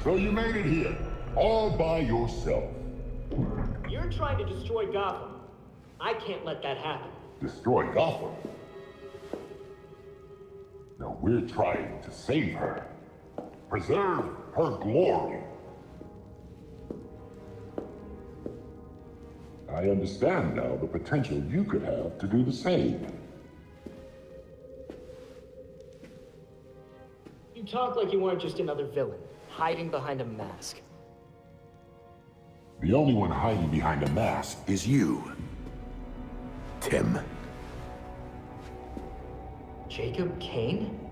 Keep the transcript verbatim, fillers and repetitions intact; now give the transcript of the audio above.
So you made it here, all by yourself. You're trying to destroy Gotham. I can't let that happen. Destroy Gotham? No, we're trying to save her. Preserve her glory. I understand now the potential you could have to do the same. You talk like you weren't just another villain, hiding behind a mask. The only one hiding behind a mask is you, Tim. Jacob Kane?